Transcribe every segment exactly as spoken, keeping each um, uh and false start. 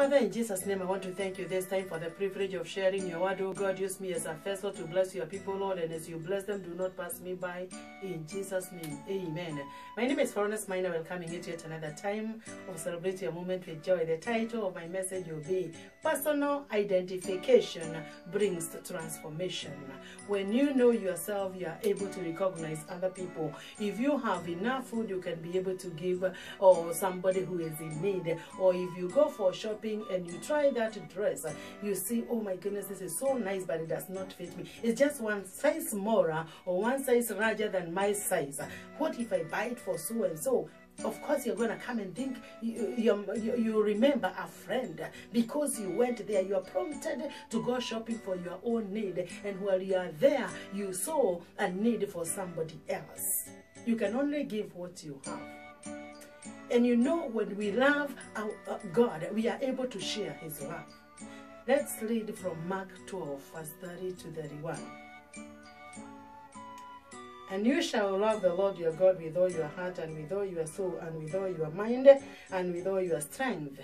Father, in Jesus' name, I want to thank you this time for the privilege of sharing your word. Oh God, use me as a vessel to bless your people, Lord, and as you bless them, do not pass me by. In Jesus' name, amen. My name is Florence, welcoming you to yet another time of Celebrate Your Moment with Joy. The title of my message will be Personal Identification Brings Transformation. When you know yourself, you are able to recognize other people. If you have enough food, you can be able to give or somebody who is in need. Or if you go for shopping and you try that dress, you see, oh my goodness, this is so nice, but it does not fit me. It's just one size smaller or one size larger than my size. What if I buy it for so and so? Of course, you're going to come and think, you, you, you remember a friend because you went there. You are prompted to go shopping for your own need. And while you are there, you saw a need for somebody else. You can only give what you have. And you know, when we love our uh, God, we are able to share his love. Let's read from Mark twelve, verse thirty to thirty-one. And you shall love the Lord your God with all your heart and with all your soul and with all your mind and with all your strength.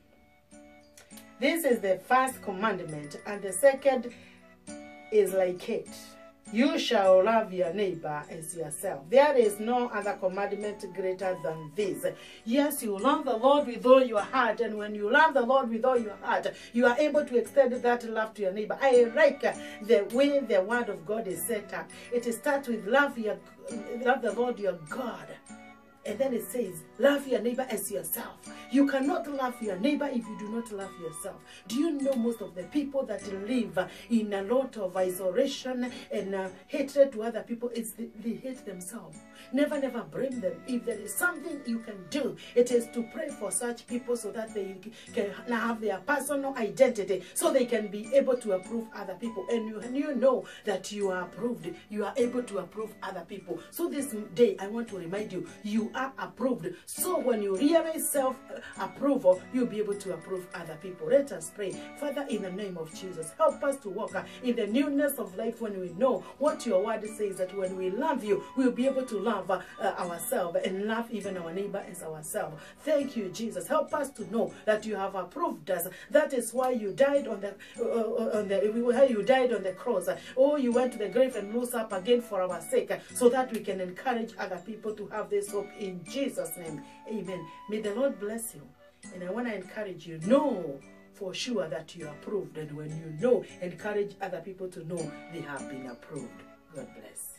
This is the first commandment, and the second is like it. You shall love your neighbor as yourself. There is no other commandment greater than this. Yes, you love the Lord with all your heart, and when you love the Lord with all your heart, you are able to extend that love to your neighbor. I like the way the word of God is set up. It starts with love your, love the Lord your God. And then it says, love your neighbor as yourself. You cannot love your neighbor if you do not love yourself. Do you know most of the people that live in a lot of isolation and uh, hatred to other people, it's the, they hate themselves. Never, never blame them. If there is something you can do, it is to pray for such people so that they can have their personal identity, so they can be able to approve other people. And you, and you know that you are approved. You are able to approve other people. So this day, I want to remind you, you are approved. So when you realize self-approval, you'll be able to approve other people. Let us pray. Father, in the name of Jesus, help us to walk in the newness of life when we know what your word says, that when we love you, we'll be able to love uh, ourselves and love even our neighbor as ourselves. Thank you, Jesus. Help us to know that you have approved us. That is why you died on the, uh, on the why you died on the cross. Oh, you went to the grave and rose up again for our sake, so that we can encourage other people to have this hope in In Jesus' name, amen. May the Lord bless you. And I want to encourage you, know for sure that you are approved. And when you know, encourage other people to know they have been approved. God bless.